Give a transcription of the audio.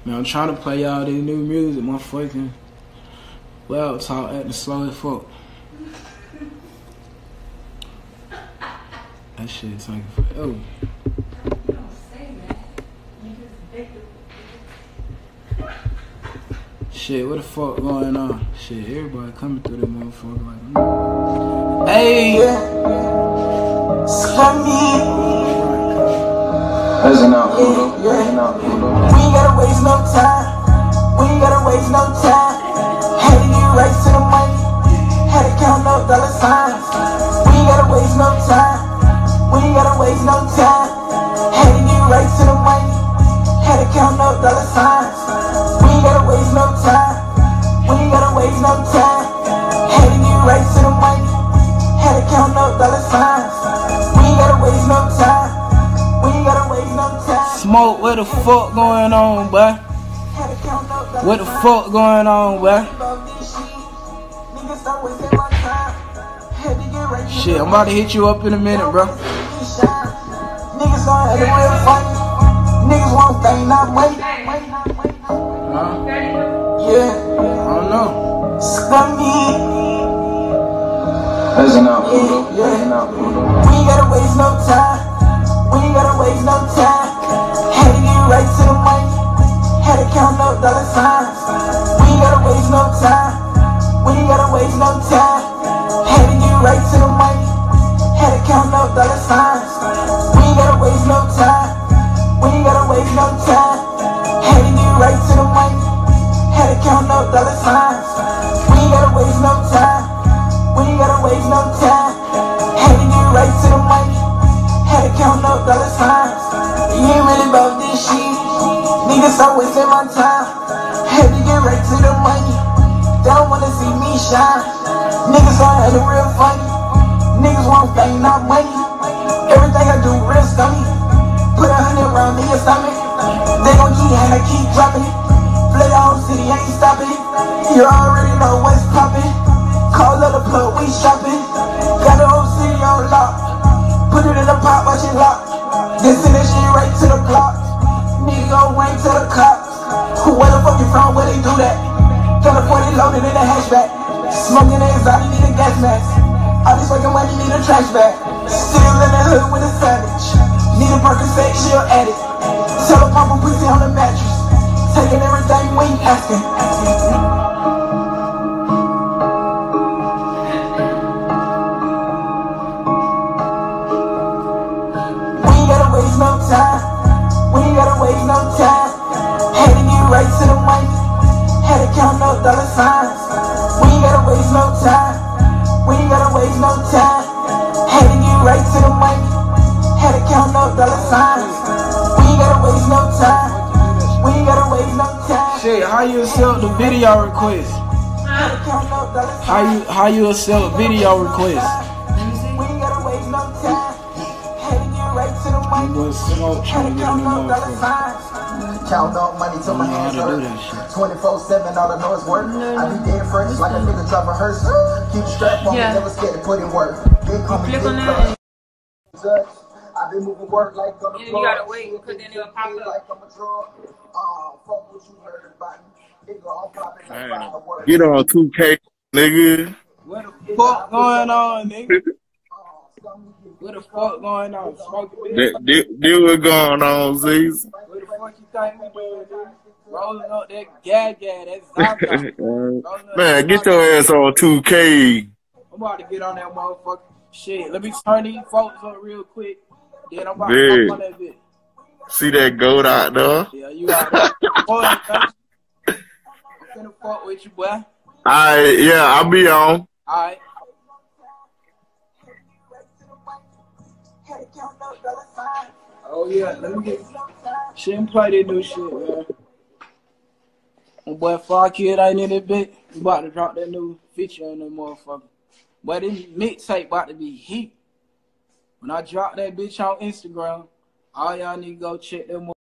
Man, I'm trying to play y'all this new music, motherfucking loud talk acting slow as fuck. That shit taking forever. Shit, what the fuck going on? Shit, everybody coming through that motherfucker like, hey! Listen up, Pluto. Listen up, Pluto. We ain't gotta waste no time. We ain't gotta waste no time. Had to get right to the money. Had to count up dollar signs. We ain't gotta waste no time. We ain't gotta waste no time. Had to get right to the money. Had to count up dollar signs. We ain't gotta waste no time. We ain't gotta waste no time. Had to get right to the money. Had to count up dollar signs. We ain't gotta waste no time. We ain't gotta waste no time. Smoke, what the fuck going on, boy? What the fuck going on, boy? Shit, I'm about to hit you up in a minute, bro. Niggas gonna have the real funny. Niggas won't think not money. Huh? Yeah. I don't know. Scummy. Listen up, Pluto. Listen up, Pluto. We ain't gotta waste no time. We ain't gotta waste no time. Had to get right to the money. Had to count up dollar signs. We ain't gotta waste no time. We ain't gotta waste no time. Had to get right to the money. Had to count up dollar signs. We ain't gotta waste no time. We ain't gotta waste no time. Had to get right to the money. Had to count up dollar signs. We ain't gotta waste no time. We ain't gotta waste no time. Had to get right to the money. Had to count up dollar signs. You ain't really about this shit. Niggas start wasting my time. Had to get right to the money. They don't wanna see me shine. Niggas don't have the real funny. Niggas want fame, not money. Everything I do real scummy. Put 100 round in your stomach. They gon' keep and I keep dropping it. Play the whole city, ain't stopping it. You already know what's poppin'. Call up the plug, we shopping. Got the whole city on lock. Put it in the pot, watch it lock. Then send that shit right to the block. Nigga go wait to the cops. Where the fuck you from, where they do that? Got a 40 loaded in a hatchback. Smoking the exotic, need a gas mask. All this fucking money, need a trash bag. Still in the hood with a savage. Need a Percocet, she'll add it. Tell her pump a pussy on the mattress. Taking everything we ain't asking. Waste no time. We ain't gotta waste no time. Had to get right to the money. Had to count up dollar signs. We ain't gotta waste no time. We ain't gotta waste no time. Had to get right to the money. Had to count up dollar signs. We ain't gotta waste no time. We ain't gotta waste no time. Shit, how you accept the video request? Had to count up dollar signs. How you accept video request? We ain't gotta waste no time. Had to get right to the money. Was smoke trying to get in the motherfucker. Count up money till my hands hurt. 24/7, all I know is work. I be dead fresh like a nigga drive a hearse. Keep the strap on me, never scared to put in work. They call me Big Clutch. I've been moving work like on the floor. You gotta wait because then it'll pop up. Like I'm a draw. Fuck what you heard about me. It go all popping like fireworks. Get on 2K, nigga. What the fuck going on, nigga? What the fuck going on? Smoking That what going on, Z's. What the fuck you think we doing, dude? Rolling up that gag, that's Zaza. Man, get your ass on 2K. I'm about to get on that motherfucker. Shit, let me turn these folks up real quick. Then I'm about to fuck on that bitch. See that goat out there? Yeah, you out there. Boy, I'm finna fuck with you, boy. Alright, yeah, I'll be on. Alright. Oh yeah, let me get shit and play that new shit, man. And boy, Far Kid ain't in it, bitch. We about to drop that new feature on that motherfucker. But this mixtape about to be heat. When I drop that bitch on Instagram, all y'all need to go check them.